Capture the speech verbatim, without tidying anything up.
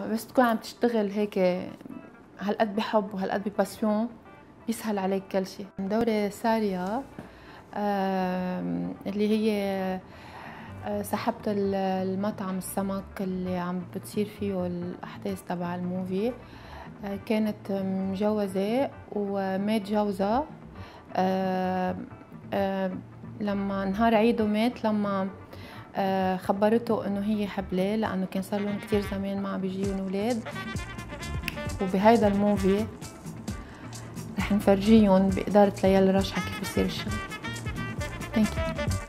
بس تكون عم تشتغل هيك هالقد بحب وهالقد بباسيون بيسهل عليك كل شيء. دورة سارية اللي هي صاحبة المطعم السمك اللي عم بتصير فيه الأحداث تبع الموفي، كانت مجوزة ومات جوزها لما نهار عيده مات، لما خبرته انه هي حبلة، لانه كان صار لهم كثير زمان ما عم بيجيهم اولاد. وبهيدا الموفي رح نفرجيهم بإدارة ليال رجحة كيف بصير الشغل. ثانك يو.